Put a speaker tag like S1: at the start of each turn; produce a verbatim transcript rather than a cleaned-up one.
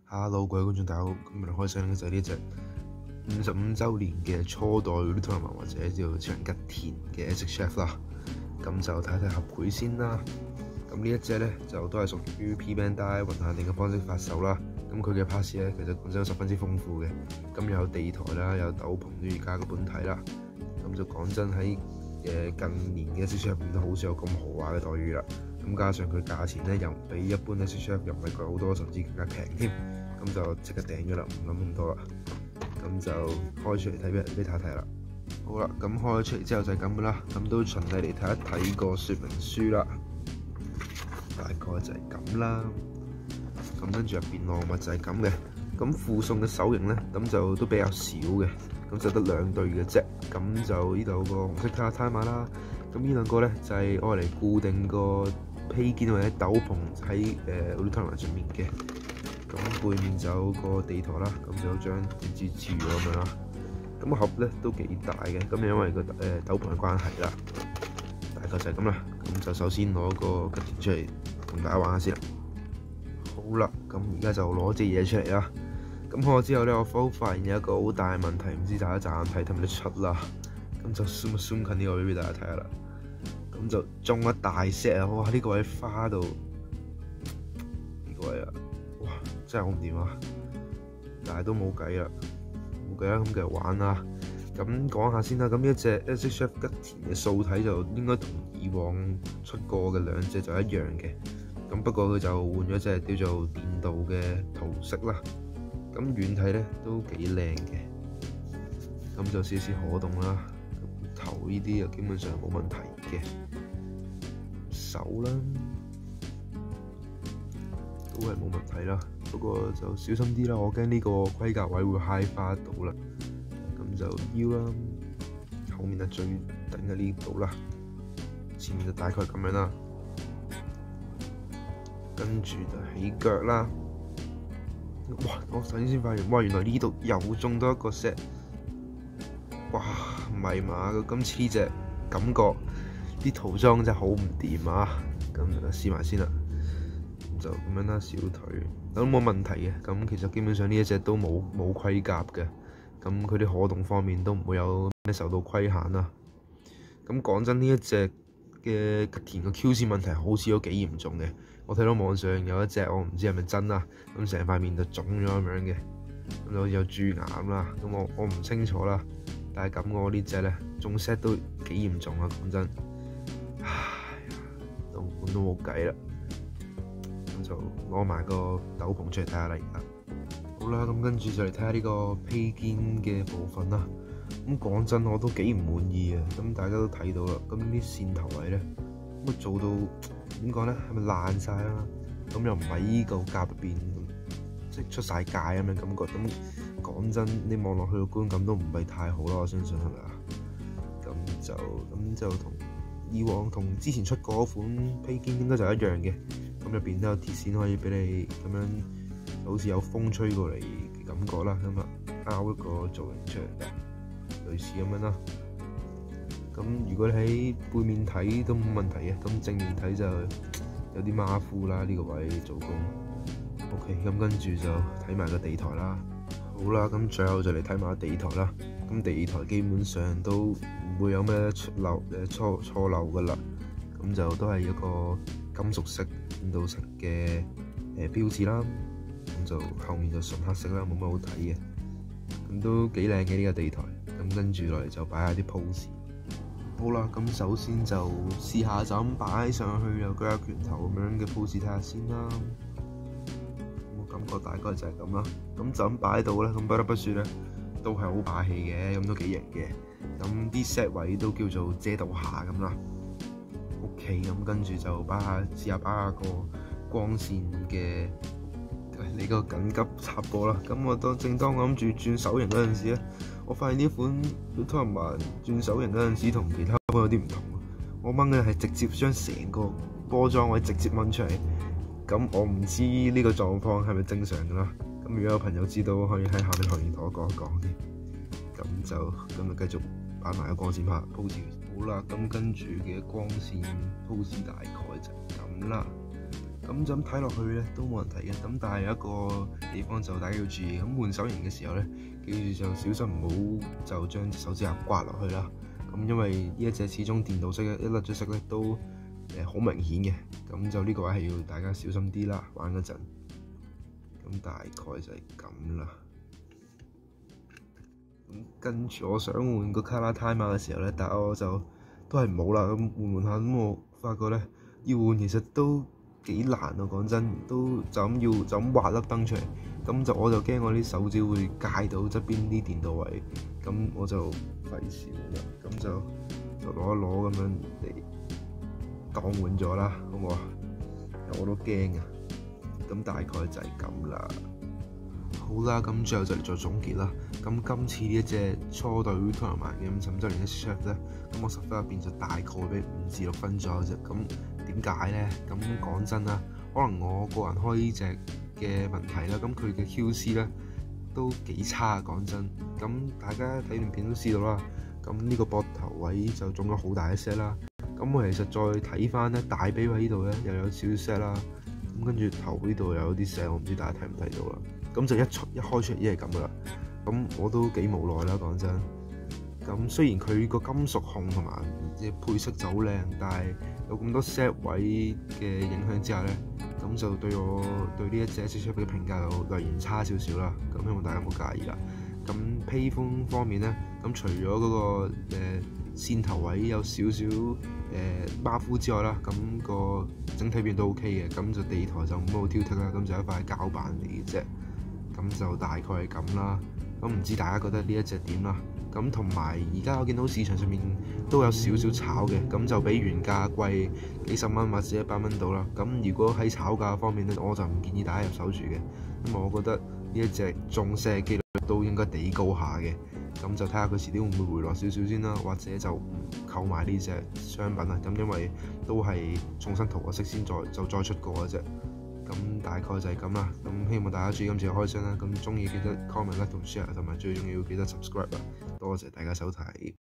S1: Hello，各位觀眾大家好，今日開箱嘅就係呢隻五十五週年嘅初代 Ultraman 或者叫超人吉田嘅 S H F 啦。咁就睇睇合配先啦。咁呢一隻咧就都係屬於 P-Bandai 雲限定嘅方式發售啦。咁佢嘅 parts 咧其實本身十分之豐富嘅。咁有地台啦，有斗篷，都要加個本體啦。咁就講真喺誒近年嘅 S H F 入面都好少有咁豪華嘅待遇啦。咁加上佢價錢咧又唔比一般 S H F 又唔係貴好多，甚至更加平添。咁就即刻訂咗啦，唔諗咁多啦。咁就開出嚟睇俾俾大家睇啦。好啦，咁開咗出嚟之後就係咁噶啦。咁都循例嚟睇一睇個說明書啦。大概就係咁啦。咁跟住入邊內物就係咁嘅。咁附送嘅手型咧，咁就都比較少嘅。咁就得兩對嘅啫。咁就呢度有個紅色卡塔馬啦。咁呢兩個咧就係愛嚟固定個披肩或者斗篷喺誒 Ultraman 上面嘅。咁背面就有個地台啦，咁就有張電子字語咁樣啦。咁個盒咧都幾大嘅，咁因為個誒斗篷嘅關係啦，大概就係咁啦。咁就首先攞個吉田出嚟同大家玩下先啦。好啦，咁而家就攞隻嘢出嚟啦。咁開咗之後咧，我發發現有一個好大嘅問題，唔知大家眨眼睇睇唔睇得出啦。咁就 zoom 一 zoom 近呢個俾大家睇下啦。咁就中一大 set 啊！哇，呢、這個位花到呢、這個位啊！哇，真係好唔掂啊！但係都冇計啦，冇計啦，咁繼續玩啦。咁講下先啦，咁呢一隻 S H F 吉田嘅素體就應該同以往出過嘅兩隻就一樣嘅。咁不過佢就換咗隻叫做電導嘅塗色啦。咁遠睇咧都幾靚嘅。咁就少少可動啦。頭呢啲就基本上冇問題嘅。手啦，都係冇問題啦。不過就小心啲啦，我驚呢個盔甲位會揩花到啦。咁就腰啦，後面係最頂嘅呢度啦，前面就大概咁樣啦。跟住就起腳啦。哇！我首先先發現，哇！原來呢度又中多一個 set。哇！唔係嘛？今次呢隻感覺啲塗裝真係好唔掂啊！咁就試埋先啦。就咁樣啦，小腿都冇問題嘅。咁其實基本上呢一隻都冇冇盔甲嘅。咁佢啲可動方面都唔會有咩受到規限啦。咁講真，呢一隻嘅吉田個 Q C 問題好似都幾嚴重嘅。我睇到網上有一隻，我唔知係咪真啦。咁成塊面就腫咗咁樣嘅，咁就好似有蛀牙咁啦。咁我我唔清楚啦。但係咁我呢隻咧中 set 都幾嚴重啊！講真，唉，都都冇計啦。咁就攞埋個斗篷出嚟睇下啦，而家好啦。咁跟住就嚟睇下呢個披肩嘅部分啦。咁講真，我都幾唔滿意啊。咁大家都睇到啦。咁啲線頭位咧，咁做到點講咧？係咪爛晒啦？咁又唔係依嚿甲入邊，即係出晒界咁嘅感覺。咁講真，你望落去個觀感都唔係太好啦。我相信係咪啊？咁就咁就同以往同之前出過嗰款披肩應該就一樣嘅。咁入邊都有鐵線可以俾你咁樣，好似有風吹過嚟嘅感覺啦。咁啊，拗一個造型出嚟，類似咁樣啦。咁如果你喺背面睇都冇問題嘅，咁正面睇就有啲馬虎啦。呢個位做工 OK。咁跟住就睇埋個地台啦。好啦，咁最後就嚟睇埋個地台啦。咁地台基本上都唔會有咩出漏誒錯錯漏噶啦。咁就都係一個金屬色、電導色嘅誒標誌啦。咁就後面就純黑色啦，冇乜好睇嘅。咁都幾靚嘅呢個地台。咁跟住落嚟就擺下啲 pose。好啦，咁首先就試下就咁擺上去，又舉下拳頭咁樣嘅 pose 睇下先啦。我感覺大概就係咁啦。咁就咁擺到咧，咁不得不説咧，都係好霸氣嘅，咁都幾型嘅。咁啲 set 位都叫做遮到下咁啦。OK，咁跟住就擺下試下擺下個光線嘅你個緊急插播啦。咁我當正當我諗住轉手型嗰陣時咧，我發現呢款 Ultraman 轉手型嗰陣時同其他款有啲唔同。我掹嘅係直接將成個波裝位直接掹出嚟。咁我唔知呢個狀況係咪正常㗎啦。咁如果有朋友知道，可以喺下面留言同我講一講嘅。咁就咁就繼續擺埋個光線拍 pose。好啦，咁跟住嘅光線 pose 大概就咁啦。 咁就咁睇落去咧都冇問題嘅。咁但係有一個地方就大家要注意，咁換手型嘅時候咧，記住就小心唔好就將隻手指甲刮落去啦。咁因為呢一隻始終電導式嘅，一甩咗色咧都誒好明顯嘅。咁就呢個位係要大家小心啲啦，玩嗰陣。咁大概就係咁啦。咁跟住我想換個 Color Timer 嘅時候咧，但係我就都係冇啦。咁換換下，咁我發覺咧要換其實都幾難啊！講真，都就咁要就咁畫粒燈出嚟，咁就我就驚我啲手指會界到側邊啲電導位，咁我就費事啦。咁就就攞一攞咁樣嚟當換咗啦，好唔好啊？我都驚啊！咁大概就係咁啦。好啦，咁最後就嚟做總結啦。咁今次呢一隻初代 Ultraman 嘅五十五週年 S Chef 咧，咁我十分入邊就大概俾五至六分左右啫。咁點解咧？咁講真啦，可能我個人開呢隻嘅問題啦，咁佢嘅 Q C 咧都幾差，講真。咁大家睇完片都知道啦。咁呢個膊頭位就中咗好大一 set 啦。咁我其實再睇翻咧，大髀位呢度咧又有少少 set 啦。咁跟住頭呢度又有啲 set，我唔知大家睇唔睇到啦。咁就一出一開出嚟已經係咁噶啦。咁我都幾無奈啦，講真。咁雖然佢個金屬控同埋即係配色就好靚，但係有咁多 set 位嘅影響之下咧，咁就對我對呢一隻 S Chef 嘅評價就略然差少少啦。咁希望大家唔好介意啦。咁披風方面咧，咁除咗嗰、那個誒、呃、線頭位有少少誒馬虎之外啦，咁、那個整體面都 OK 嘅。咁就地台就冇好挑剔啦，咁就一塊膠板嚟嘅啫。咁就大概係咁啦。咁唔知大家覺得呢一隻點啦？咁同埋而家我見到市場上面都有少少炒嘅，咁就比原價貴幾十蚊或者一百蚊到啦。咁如果喺炒價方面咧，我就唔建議大家入手住嘅，因為我覺得呢一隻中射嘅機率都應該幾高下嘅。咁就睇下佢遲啲會唔會回落少少先啦，或者就唔購買呢隻商品啦。咁因為都係重新塗過色先再就再出過嘅啫。咁大概就係咁啦，咁希望大家注意今次嘅開箱啦，咁中意記得 comment、like 同 share，同埋最重要記得 subscribe 啦，多謝大家收睇。